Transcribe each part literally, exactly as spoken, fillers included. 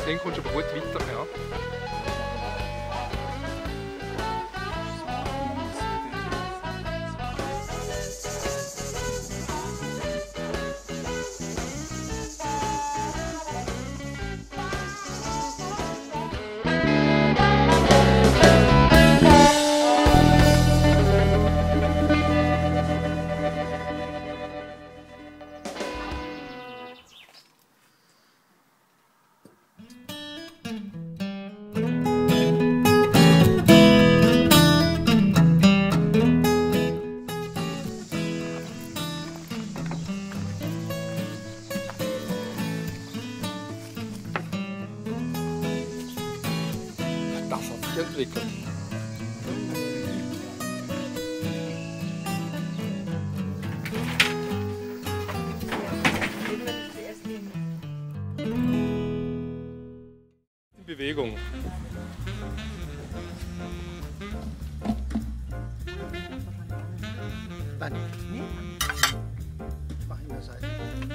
Dann kommst du aber gut weiter. Ja. Das hat sich entwickelt. Bewegung. Nein, nee. Ich mache in der Seite.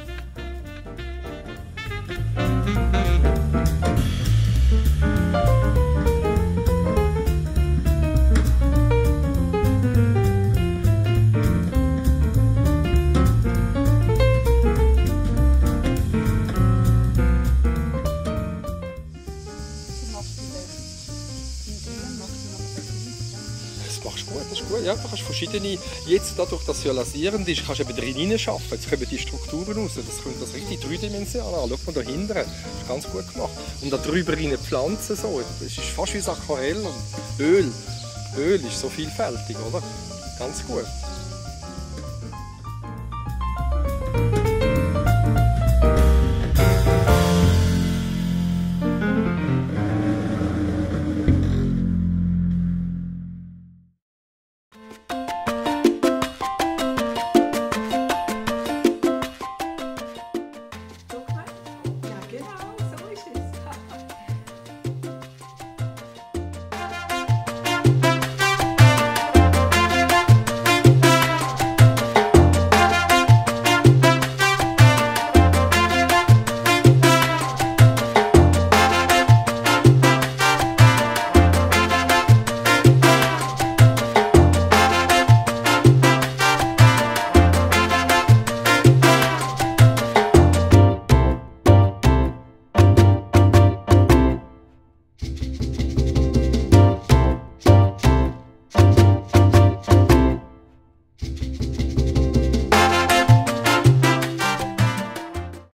Das machst du gut, das ist gut. Ja, du kannst verschiedene, jetzt dadurch, dass es ja lasierend ist, kannst du eben drin arbeiten. Jetzt kommen die Strukturen raus. Das kommt das richtig dreidimensional an. Schau mal da hinten. Das ist ganz gut gemacht. Und da drüber rein Pflanzen so. Das ist fast wie Aquarell und Öl. Öl ist so vielfältig, oder? Ganz gut.